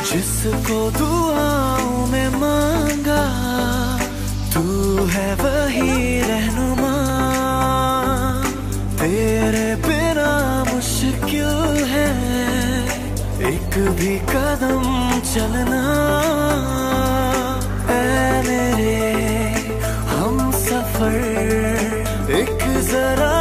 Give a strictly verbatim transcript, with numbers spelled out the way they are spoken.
जिसको दुआओं में मांगा, तू है वही रहनुमा। तेरे बिना मुश्किल है एक भी कदम चलना। ऐ मेरे हम सफर, एक जरा